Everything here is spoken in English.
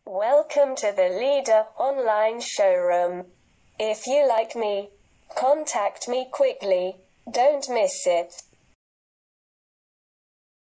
Welcome to the Leader Online Showroom. If you like me, contact me quickly. Don't miss it.